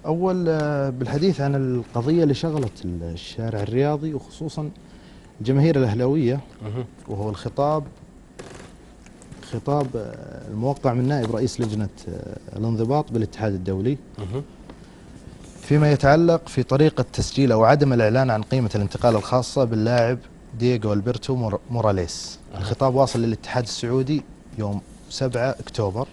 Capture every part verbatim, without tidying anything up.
أول آه، بالحديث عن القضية اللي شغلت الشارع الرياضي وخصوصا الجماهير الأهلاوية، وهو الخطاب خطاب آه، الموقع من نائب رئيس لجنة آه، الانضباط بالاتحاد الدولي فيما يتعلق في طريقة تسجيل أو عدم الإعلان عن قيمة الانتقال الخاصة باللاعب دييغو ألبرتو مور- موراليس. الخطاب واصل للاتحاد السعودي يوم سبعة أكتوبر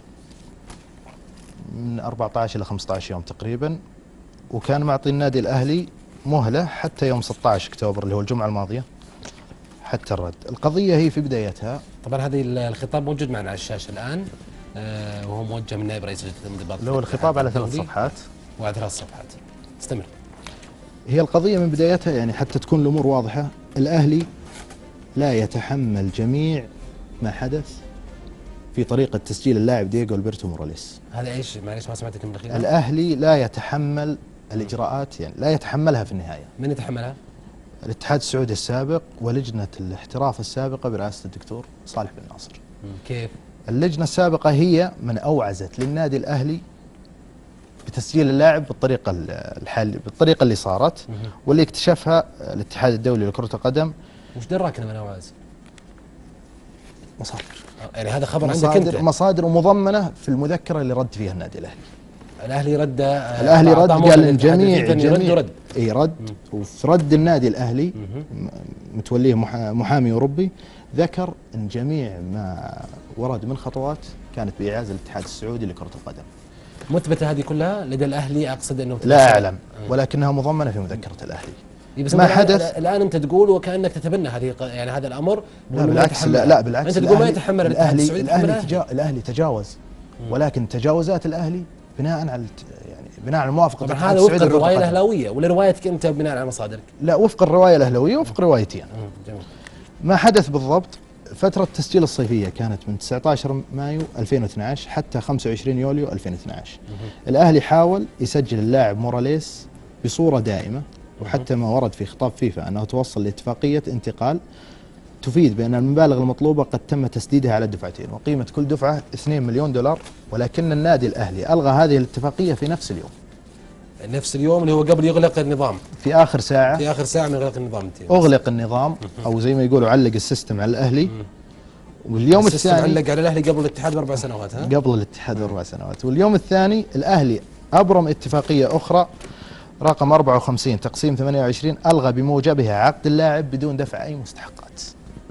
من أربعة عشر إلى خمسة عشر يوم تقريبا، وكان معطي النادي الأهلي مهلة حتى يوم ستة عشر أكتوبر اللي هو الجمعة الماضية حتى الرد. القضية هي في بدايتها، طبعا هذه الخطاب موجود معنا على الشاشة الآن، آه وهو موجه من نائب رئيس لجنة الانضباط اللي هو الخطاب على ثلاث صفحات وعلى ثلاث صفحات. استمر. هي القضية من بدايتها يعني حتى تكون الأمور واضحة، الأهلي لا يتحمل جميع ما حدث في طريقة تسجيل اللاعب دييغو ألبرتو موراليس. هذا ايش؟ معليش ما سمعتك من الأخير. الأهلي لا يتحمل الإجراءات، يعني لا يتحملها في النهاية. من يتحملها؟ الاتحاد السعودي السابق ولجنة الاحتراف السابقة برئاسة الدكتور صالح بن ناصر. كيف؟ اللجنة السابقة هي من أوعزت للنادي الأهلي بتسجيل اللاعب بالطريقة الحالية، بالطريقة اللي صارت واللي اكتشفها الاتحاد الدولي لكرة القدم. وش دراك من أوعز؟ مصادر، يعني هذا خبر مصادر عندك أنت؟ مصادر ومضمنة في المذكرة اللي رد فيها النادي الأهلي. الأهلي رد الأهلي رد قال إن جميع جميع رد اي رد مم. وفي رد النادي الأهلي متوليه محامي أوروبي ذكر إن جميع ما ورد من خطوات كانت بإعازة الاتحاد السعودي لكرة القدم. مثبتة هذه كلها لدى الأهلي؟ أقصد أنه لا أعلم، ولكنها مضمنة في مذكرة الأهلي. بس ما حدث الآن أنت تقول وكأنك تتبنى هذه يعني هذا الأمر. لا بالعكس، لا, لا بالعكس، أنت تقول ما يتحمل الاتحاد السعودي. الأهلي تجا الأهلي تجاوز، ولكن تجاوزات الأهلي بناء على يعني بناء على موافقة الاتحاد السعودي. هذا وفق الرواية الأهلاوية ولا روايتك أنت بناء على مصادرك؟ لا، وفق الرواية الأهلاوية وفق روايتي أنا. جميل. ما حدث بالضبط، فترة التسجيل الصيفية كانت من تسعة عشر مايو ألفين واثني عشر حتى خمسة وعشرين يوليو ألفين واثني عشر. الأهلي حاول يسجل اللاعب موراليس بصورة دائمة، وحتى ما ورد في خطاب فيفا أنه توصل لاتفاقية انتقال تفيد بأن المبالغ المطلوبة قد تم تسديدها على الدفعتين، وقيمة كل دفعة اثنين مليون دولار، ولكن النادي الأهلي ألغى هذه الاتفاقية في نفس اليوم. نفس اليوم اللي هو قبل يغلق النظام، في آخر ساعة في آخر ساعة من إغلاق النظام أغلق النظام، أو زي ما يقولوا علق السيستم على الأهلي. واليوم الثاني علق على الأهلي قبل الاتحاد بأربع سنوات. ها؟ قبل الاتحاد بأربع سنوات. واليوم الثاني الأهلي أبرم اتفاقية أخرى رقم أربعة وخمسين تقسيم ثمانية وعشرين ألغى بموجبها عقد اللاعب بدون دفع أي مستحقات.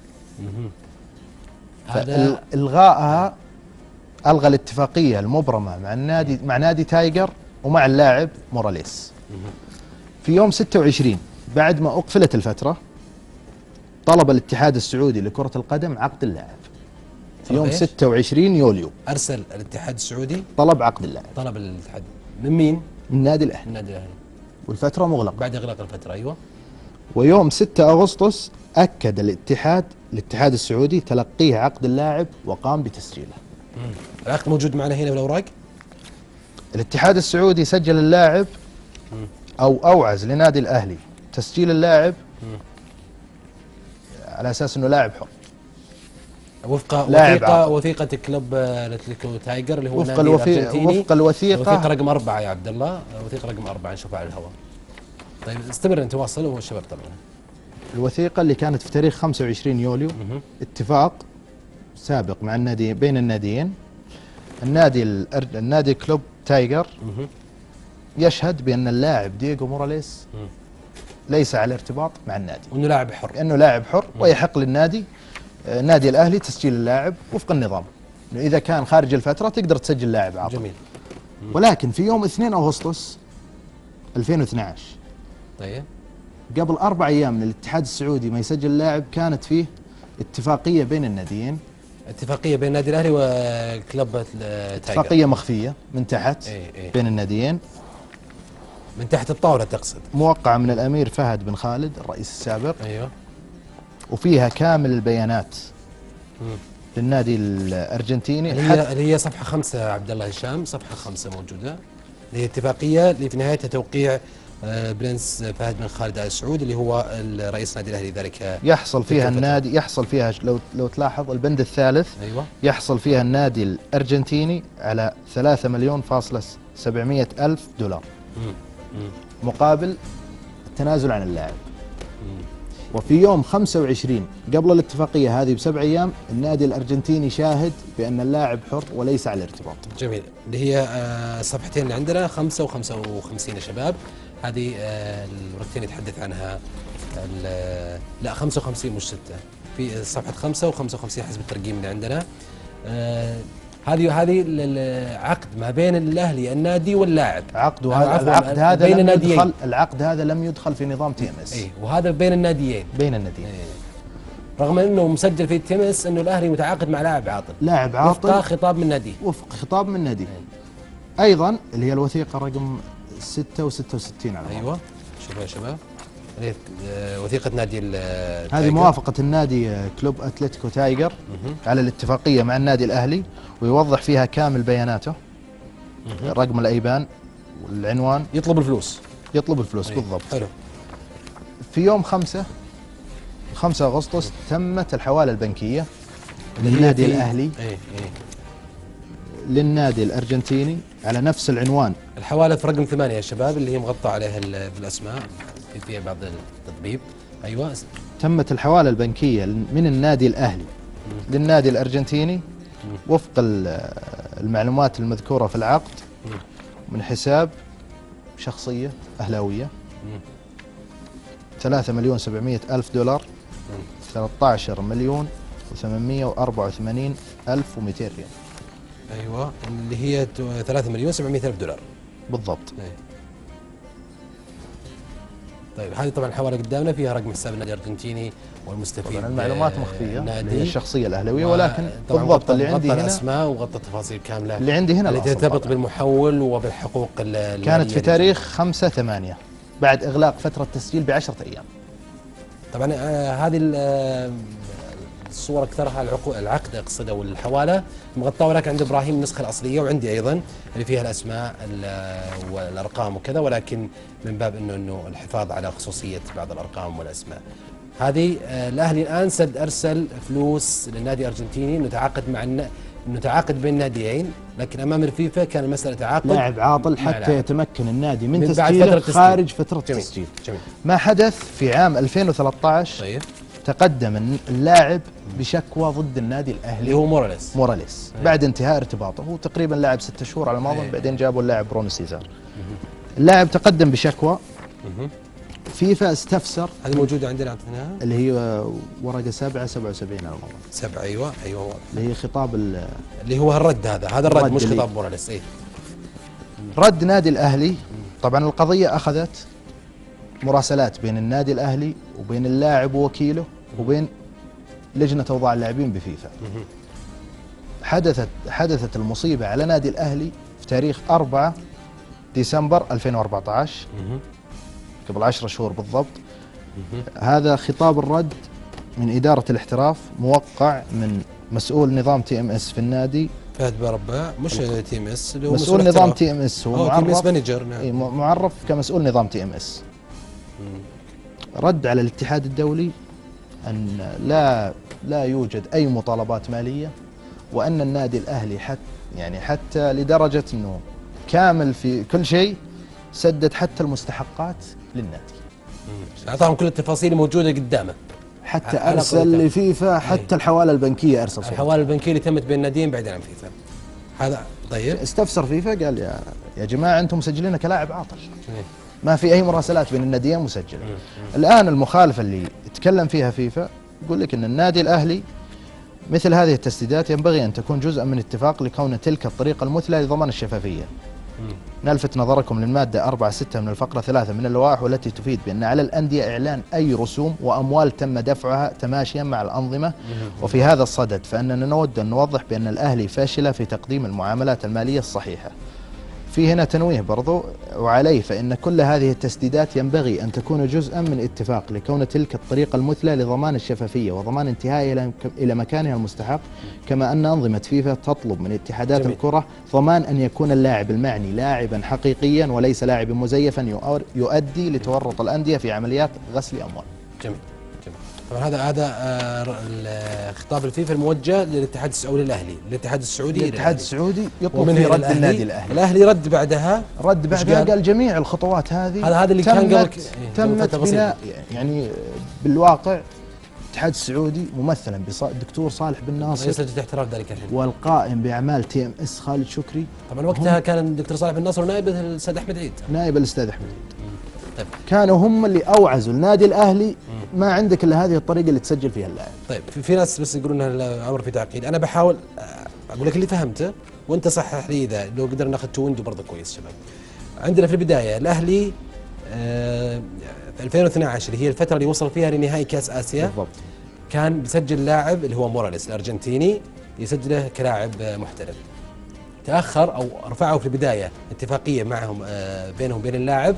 هذا إلغائها ألغى الاتفاقية المبرمة مع النادي مع نادي تايجر ومع اللاعب موراليس. في يوم ستة وعشرين بعد ما أقفلت الفترة طلب الاتحاد السعودي لكرة القدم عقد اللاعب. في يوم ستة وعشرين يوليو أرسل الاتحاد السعودي طلب عقد اللاعب. طلب الاتحاد من مين؟ من النادي الأهلي. النادي الأهلي. والفترة مغلقة بعد إغلاق الفترة. أيوة. ويوم ستة أغسطس أكد الاتحاد الاتحاد السعودي تلقيه عقد اللاعب وقام بتسجيله. مم. العقد موجود معنا هنا بالأوراق. الاتحاد السعودي سجل اللاعب مم. أو أوعز لنادي الأهلي تسجيل اللاعب مم. على أساس أنه لاعب حر وفق وثيقة وثيقة كلوب اتلتيكو تايجر اللي هو وفق الوثيقة وفق الوثيقة وثيقة رقم أربعة يا عبد الله، وثيقة رقم أربعة نشوفها على الهواء. طيب استمر أنت واصل والشباب طبعا. الوثيقة اللي كانت في تاريخ خمسة وعشرين يوليو مه. اتفاق سابق مع النادي بين الناديين. النادي النادي كلوب تايجر مه. يشهد بأن اللاعب دييغو موراليس مه. ليس على ارتباط مع النادي، وأنه لاعب حر، لأنه لاعب حر مه. ويحق للنادي النادي الأهلي تسجيل اللاعب وفق النظام، إذا كان خارج الفترة تقدر تسجل لاعب عاطل. جميل. ولكن في يوم اثنين أغسطس ألفين واثني عشر طيب قبل أربع أيام من الاتحاد السعودي ما يسجل اللاعب كانت فيه اتفاقية بين الناديين، اتفاقية بين النادي الأهلي وكلوب تايجر، اتفاقية مخفية من تحت ايه ايه بين الناديين من تحت الطاولة تقصد، موقعة من الأمير فهد بن خالد الرئيس السابق. أيوه. وفيها كامل البيانات مم. للنادي الأرجنتيني اللي هي, اللي هي صفحة خمسة عبد الله هشام، صفحة خمسة موجودة، اللي هي اتفاقية اللي في نهايتها توقيع برنس فهد بن خالد آل سعود اللي هو رئيس نادي الأهلي ذلك. يحصل فيها النادي يحصل فيها لو لو تلاحظ البند الثالث. أيوة. يحصل فيها النادي الأرجنتيني على ثلاثة مليون فاصلة سبعمئة ألف دولار. مقابل التنازل عن اللاعب. وفي يوم خمسة وعشرين قبل الاتفاقية هذه بسبع أيام النادي الأرجنتيني شاهد بأن اللاعب حر وليس على ارتباط. جميل. اللي هي الصفحتين اللي عندنا خمسة وخمسة وخمسين يا شباب، هذه الورقتين يتحدث عنها لا خمسة وخمسين مش ستة، في صفحة خمسة وخمسة وخمسين حسب الترقيم اللي عندنا. هذه هذه العقد ما بين الاهلي النادي واللاعب، عقد وهذا العقد هذا بين لم الناديين. يدخل العقد هذا لم يدخل في نظام تي ام اس. اي وهذا بين الناديين بين الناديين. إيه. رغم انه مسجل في تي ام اس انه الاهلي متعاقد مع لاعب عاطل. لاعب عاطل وفق خطاب من نادي. وفق خطاب من نادي. إيه. ايضا اللي هي الوثيقة رقم ستة وستة وستين على ايوه شوفوا يا شباب، وثيقة نادي هذه موافقة النادي كلوب اتلتيكو تايجر على الاتفاقية مع النادي الأهلي، ويوضح فيها كامل بياناته، رقم الأيبان والعنوان. يطلب الفلوس. يطلب الفلوس أيه. بالضبط. حلو. في يوم خمسة خمسة أغسطس تمت الحوالة البنكية للنادي الأهلي أيه. أيه. للنادي الأرجنتيني على نفس العنوان. الحوالة في رقم ثمانية يا شباب اللي هي مغطى عليها بالأسماء، فيها بعض التطبيب. أيوة. تمت الحوالة البنكية من النادي الأهلي م. للنادي الأرجنتيني م. وفق المعلومات المذكورة في العقد م. من حساب شخصية أهلاوية ثلاثة مليون سبعمائة ألف دولار ثلاثة عشر مليون وثمانمائة وأربعة وثمانين ألف ومئتين ريال. أيوة اللي هي ثلاثة مليون سبعمائة ألف دولار بالضبط. أي. طيب هذه طبعا الحوالة قدامنا فيها رقم حساب النادي الأرجنتيني والمستفيد. طبعا المعلومات مخفية من الشخصية الأهلاوية، ولكن بالضبط اللي عندي هنا الأسماء وغطى التفاصيل كاملة اللي عندي هنا اللي ترتبط بالمحول وبالحقوق. كانت في تاريخ خمسة ثمانية بعد إغلاق فترة تسجيل بعشرة أيام. طبعا آه هذه الصور اكثرها العقود العقد اقصد او الحواله مغطاه، ولكن عند ابراهيم النسخه الاصليه وعندي ايضا اللي فيها الاسماء والارقام وكذا، ولكن من باب انه انه الحفاظ على خصوصيه بعض الارقام والاسماء. هذه آه الاهلي الان سد ارسل فلوس للنادي الارجنتيني نتعاقد مع الن... نتعاقد بين الناديين، لكن امام الفيفا كان المساله تعاقد لاعب عاطل حتى لاعب. يتمكن النادي من, من تسجيله خارج فتره جميل. تسجيل. جميل. ما حدث في عام ألفين وثلاثة عشر طيب. تقدم اللاعب بشكوى ضد النادي الاهلي اللي هو موراليس موراليس أيه. بعد انتهاء ارتباطه، هو تقريبا لاعب ستة شهور على ما اظن أيه. بعدين جابوا اللاعب برونو سيزار. اللاعب تقدم بشكوى، فيفا استفسر. هذه موجوده عندنا اعطيناها اللي هي ورقه سبعة سبعة وسبعين على ما اظن. سبعة ايوه ايوه اللي هي خطاب اللي هو الرد، هذا هذا الرد, الرد مش خطاب موراليس. اي رد نادي الاهلي. طبعا القضيه اخذت مراسلات بين النادي الاهلي وبين اللاعب ووكيله وبين لجنه اوضاع اللاعبين بفيفا. حدثت حدثت المصيبه على نادي الاهلي في تاريخ أربعة ديسمبر ألفين وأربعة عشر قبل عشرة شهور بالضبط. هذا خطاب الرد من اداره الاحتراف موقع من مسؤول نظام تي ام اس في النادي فهد برباع، مش تي ام اس اللي هو مسؤول, مسؤول نظام تي ام اس، هو معرف تي ام اس مانجر. نعم. معرف كمسؤول نظام تي ام اس. رد على الاتحاد الدولي أن لا لا يوجد أي مطالبات مالية، وأن النادي الأهلي حتى يعني حتى لدرجة أنه كامل في كل شيء، سدد حتى المستحقات للنادي. أعطاهم كل التفاصيل موجودة قدامه، حتى أرسل لفيفا حتى الحوالة البنكية أرسل صورة. الحوالة البنكية اللي تمت بين الناديين بعيدا عن فيفا. هذا طيب استفسر فيفا قال يا يا جماعة أنتم مسجلينه كلاعب عاطل، ما في أي مراسلات بين الناديين مسجلة. الآن المخالفة اللي يتكلم فيها فيفا يقول لك أن النادي الأهلي مثل هذه التسديدات ينبغي أن تكون جزءا من اتفاق لكون تلك الطريقة المثلى لضمان الشفافية. نلفت نظركم للمادة أربعة ستة من الفقرة ثلاثة من اللوائح، والتي تفيد بأن على الأندية إعلان أي رسوم وأموال تم دفعها تماشيا مع الأنظمة. وفي هذا الصدد فإننا نود أن نوضح بأن الأهلي فاشل في تقديم المعاملات المالية الصحيحة. في هنا تنويه برضو وعليه، فإن كل هذه التسديدات ينبغي أن تكون جزءا من اتفاق لكون تلك الطريقة المثلى لضمان الشفافية وضمان انتهائها إلى مكانها المستحق، كما أن أنظمة فيفا تطلب من اتحادات جميل. الكرة ضمان أن يكون اللاعب المعني لاعبا حقيقيا وليس لاعبا مزيفا يؤدي لتورط الأندية في عمليات غسل أموال. جميل. جميل. طبعا هذا هذا آه خطاب الفيفا الموجه للاتحاد السعودي الاهلي، للاتحاد السعودي الاتحاد السعودي يطلب ومن في رد الأهلي النادي الاهلي. الاهلي رد بعدها رد بعدها قال, قال جميع الخطوات هذه هذا هذا اللي كان قبل تمت بناء يعني بالواقع الاتحاد السعودي ممثلا بالدكتور صالح بن ناصر رئيس لجنه الاحتراف ذلك الحين، والقائم باعمال تي ام اس خالد شكري. طبعا وقتها كان الدكتور صالح بن ناصر ونائب الاستاذ احمد عيد، نائب الاستاذ احمد عيد. طيب كانوا هم اللي اوعزوا النادي الاهلي. ما عندك الا هذه الطريقه اللي تسجل فيها اللاعب. طيب في, في ناس بس يقولون الامر في تعقيد، انا بحاول اقول لك اللي فهمته وانت صحح لي اذا لو قدرنا ناخذ تو ويندو برضه كويس. شباب عندنا في البدايه الاهلي آه في ألفين واثني عشر هي الفتره اللي وصل فيها لنهائي كاس اسيا بالضبط. كان بيسجل لاعب اللي هو موراليس الارجنتيني يسجله كلاعب محترف. تاخر او رفعوا في البدايه اتفاقيه معهم آه بينهم وبين اللاعب.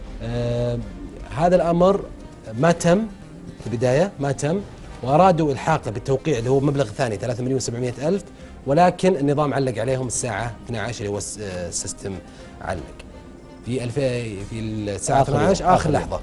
آه هذا الامر ما تم في البدايه، ما تم، وارادوا الحاقه بالتوقيع اللي هو مبلغ ثاني ثلاثة مليون وسبعمئة الف، ولكن النظام علق عليهم الساعه اثني عشر اللي هو السيستم علق في ألفين في الساعه اثني عشر اخر, آخر لحظه.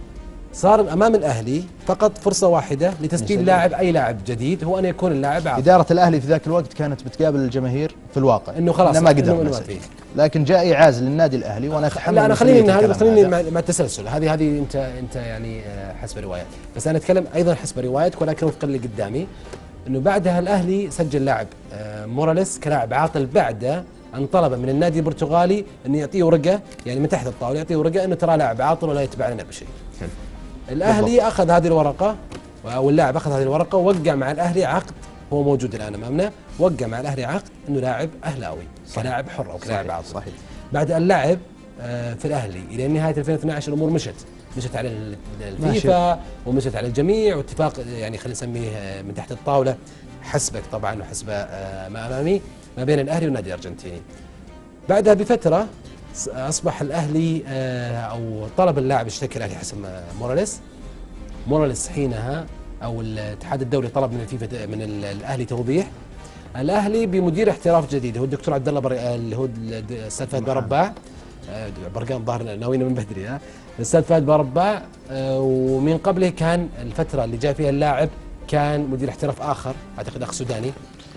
صار امام الاهلي فقط فرصه واحده لتسجيل لاعب، اي لاعب جديد هو ان يكون اللاعب عاطل. اداره الاهلي في ذاك الوقت كانت بتقابل الجماهير في الواقع انه خلاص ما قدرنا، لكن جاء اعاز للنادي الاهلي وانا اتحمل. لا انا خليني خليني مع التسلسل، هذه هذه انت انت يعني حسب روايات، بس انا اتكلم ايضا حسب روايتك ولكن وفقا اللي قدامي انه بعدها الاهلي سجل لاعب موراليس كلاعب عاطل بعد ان طلب من النادي البرتغالي انه يعطيه ورقه، يعني من تحت الطاوله يعطيه ورقه انه ترى لاعب عاطل ولا يتبع لنا بشيء. الاهلي بالضبط. اخذ هذه الورقه او اللاعب اخذ هذه الورقه ووقع مع الاهلي عقد، هو موجود الان امامنا، وقع مع الاهلي عقد انه لاعب اهلاوي كلاعب حر او كلاعب عاطل. صحيح. بعد ان لعب في الاهلي الى نهايه ألفين واثني عشر الامور مشت مشت على الفيفا ومشت على الجميع، واتفاق يعني خلينا نسميه من تحت الطاوله حسبك طبعا وحسب ما امامي ما بين الاهلي والنادي الارجنتيني. بعدها بفتره اصبح الاهلي او طلب اللاعب اشتكى الاهلي حسب موراليس. موراليس حينها او الاتحاد الدولي طلب من الفيفا من الاهلي توضيح. الاهلي بمدير احتراف جديد هو الدكتور عبد الله بر... اللي هو الاستاذ فهد برباع، برقان ظاهر ناويين من بدري ها الاستاذ فهد برباع، ومن قبله كان الفتره اللي جاء فيها اللاعب كان مدير احتراف اخر اعتقد اخ سوداني.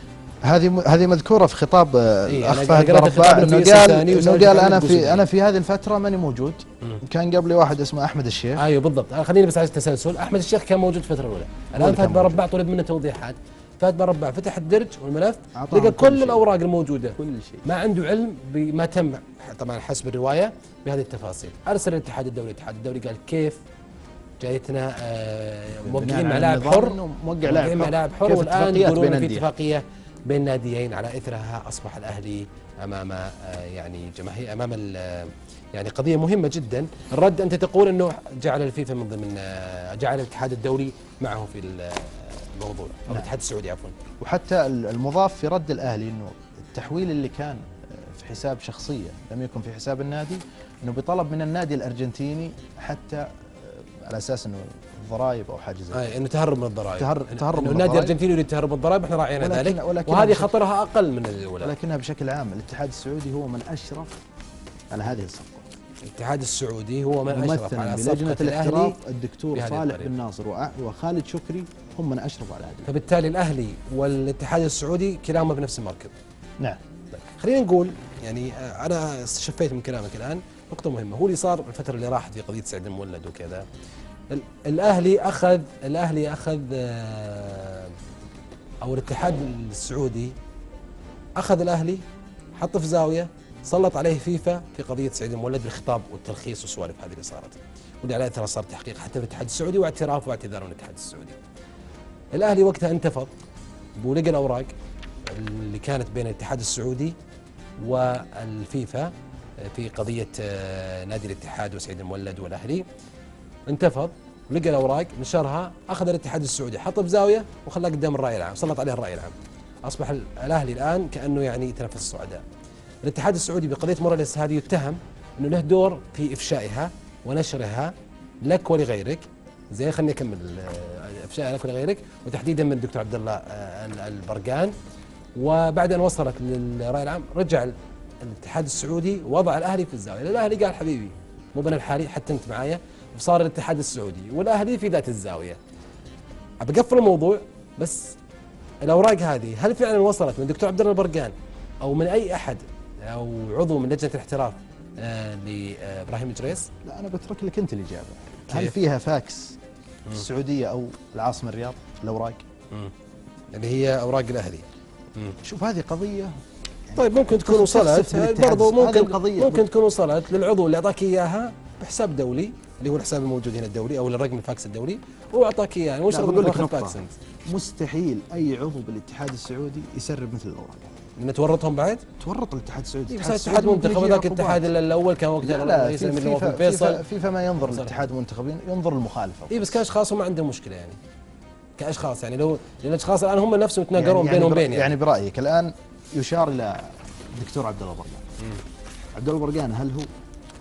هذه هذه مذكوره في خطاب الاخ فهد برباع انه قال انه قال انا في انا في هذه الفتره ماني موجود. مم. كان قبلي واحد اسمه احمد الشيخ. ايوه بالضبط، خليني بس على التسلسل. احمد الشيخ كان موجود في الفتره الاولى، الان فهد برباع طلب منه توضيحات. فهد برباع فتح الدرج والملف لقى كل الاوراق الموجوده، كل شيء، ما عنده علم بما تم طبعا حسب الروايه بهذه التفاصيل. ارسل الاتحاد الدولي، الاتحاد الدولي قال كيف جايتنا موقعين مع لاعب حر، موقع لاعب مع لاعب حر، والان يقولون في اتفاقيه بين ناديين. على اثرها اصبح الاهلي امام يعني جماهير امام يعني قضيه مهمه جدا. الرد انت تقول انه جعل الفيفا من ضمن جعل الاتحاد الدولي معه في الموضوع او الاتحاد السعودي عفوا. وحتى المضاف في رد الاهلي انه التحويل اللي كان في حساب شخصيه لم يكن في حساب النادي، انه بطلب من النادي الارجنتيني حتى على اساس انه الضرائب او حاجه زي كذا، انه تهرب من الضرائب. تهرب تهرب من النادي الارجنتيني يريد تهرب من الضرائب، احنا راعينا ذلك، ولكن وهذه خطرها اقل من الاولى. ولكنها بشكل عام الاتحاد السعودي هو من اشرف على هذه الصفقه. الاتحاد السعودي هو من اشرف على بلجنه الاحتراف الدكتور صالح بن ناصر وخالد شكري هم من اشرف على هذه. فبالتالي الاهلي والاتحاد السعودي كلاهما بنفس المركب. نعم. طيب خلينا نقول يعني انا شفيت من كلامك الان نقطه مهمه، هو اللي صار الفتره اللي راحت في قضيه سعد المولد وكذا. الاهلي اخذ الاهلي اخذ او الاتحاد السعودي اخذ الاهلي حطه في زاويه، سلط عليه فيفا في قضيه سعيد المولد بالخطاب والتلخيص والسوالف هذه اللي صارت، واللي على اثرها صار تحقيق حتى في الاتحاد السعودي واعتراف واعتذار من الاتحاد السعودي. الاهلي وقتها انتفض ولقى الاوراق اللي كانت بين الاتحاد السعودي والفيفا في قضيه نادي الاتحاد وسعيد المولد والاهلي. انتفض ولقى الاوراق نشرها، اخذ الاتحاد السعودي حطه بزاويه وخلاه قدام الراي العام، سلط عليه الراي العام. اصبح الاهلي الان كانه يعني يتنافس السعداء. الاتحاد السعودي بقضيه موراليس هذه يتهم انه له دور في افشائها ونشرها لك ولغيرك، زي خليني اكمل افشائها لك ولغيرك، وتحديدا من الدكتور عبد الله البرقان. وبعد ان وصلت للراي العام رجع الاتحاد السعودي وضع الاهلي في الزاويه، الاهلي قال حبيبي مو بنا الحالي حتى انت معايا، وصار الاتحاد السعودي والاهلي في ذات الزاويه. بقفل الموضوع بس الاوراق هذه هل فعلا وصلت من دكتور عبد الله البرقان او من اي احد او عضو من لجنه الاحتراف آه لابراهيم الجريس؟ لا انا بترك لك انت الاجابه. هل كيف؟ فيها فاكس السعوديه او العاصمه الرياض الاوراق؟ مم. اللي هي اوراق الاهلي. مم. شوف هذه قضيه. طيب ممكن تكون وصلت برضو، ممكن القضية ممكن تكون وصلت للعضو اللي اعطاك اياها بحساب دولي اللي هو الحساب الموجود هنا الدولي او الرقم الفاكس الدولي واعطاك اياه، مش لا، رقم بقول لك الفاكس نقطة. انت. مستحيل اي عضو بالاتحاد السعودي يسرب مثل الاوراق. لان تورطهم بعد؟ تورط الاتحاد السعودي. إيه بس الاتحاد منتخب هذاك الاتحاد الاول كان وقتها لا لا رئيس في الامير فيفا, فيصل. فيفا, فيفا ما ينظر الاتحاد المنتخبين، ينظر المخالفه. اي بس كاشخاص هم عندهم مشكله يعني كاشخاص، يعني لو لان الاشخاص الان هم نفسهم يتناقرون يعني بينهم برا بين يعني. يعني برايك الان يشار الى الدكتور عبد الله البرقان. عبد الله البرقان هل هو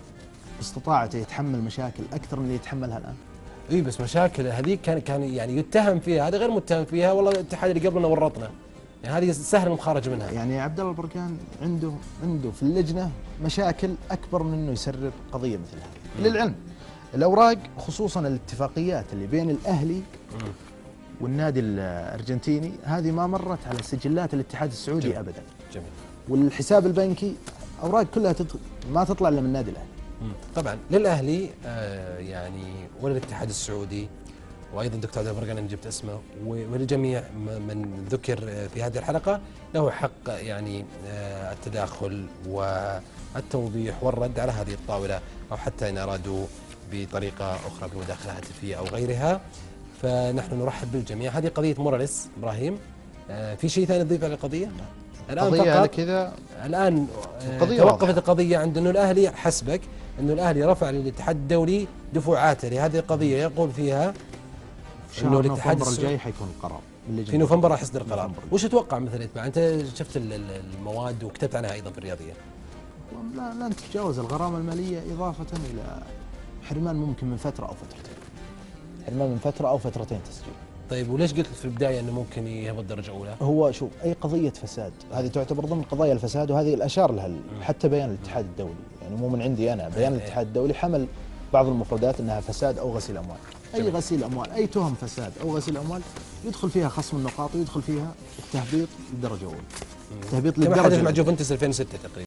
استطاع يتحمل مشاكل اكثر من اللي يتحملها الان؟ اي بس مشاكل هذيك كان كان يعني يتهم فيها، هذا غير متهم فيها، والله الاتحاد اللي قبلنا ورطنا. يعني هذه سهل المخارج منها. يعني عبد الله البرقان عنده عنده في اللجنه مشاكل اكبر من انه يسرب قضيه مثل هذه. للعلم الاوراق خصوصا الاتفاقيات اللي بين الاهلي والنادي الارجنتيني هذه ما مرت على سجلات الاتحاد السعودي جميل. ابدا. جميل. والحساب البنكي اوراق كلها تدخل ما تطلع الا من النادي الاهلي. طبعا للاهلي آه يعني وللاتحاد السعودي وايضا دكتور عبد البرقان انا جبت اسمه ولجميع من ذكر في هذه الحلقه له حق يعني آه التداخل والتوضيح والرد على هذه الطاوله، او حتى ان ارادوا بطريقه اخرى بمداخله هاتفيه او غيرها. فنحن نرحب بالجميع. هذه قضيه موراليس ابراهيم. آه في شيء ثاني تضيف على القضيه؟ الان فقط كذا الان توقفت واضحة. القضيه عند انه الاهلي حسبك انه الاهلي رفع للاتحاد الدولي دفوعاته لهذه القضيه يقول فيها انه الاتحاد الجاي حيكون القرار في نوفمبر راح يصدر القرار. وش تتوقع مثلا يتبع؟ انت شفت المواد وكتبت عنها ايضا في الرياضيه. لا لن تتجاوز الغرامه الماليه اضافه الى حرمان ممكن من فتره او فترتين. حرمان من فتره او فترتين تسجيل. طيب وليش قلت في البدايه انه ممكن يهبط درجه اولى؟ هو شوف اي قضيه فساد هذه تعتبر ضمن قضايا الفساد، وهذه الاشار لها حتى بيان الاتحاد الدولي، يعني مو من عندي انا، بيان الاتحاد الدولي حمل بعض المفردات انها فساد او غسيل اموال. اي غسيل اموال، اي تهم فساد او غسيل اموال يدخل فيها خصم النقاط ويدخل فيها التهبيط للدرجه الاولى. التهبيط للدرجه كما حدث مع جوفنتوس ألفين وستة تقريبا.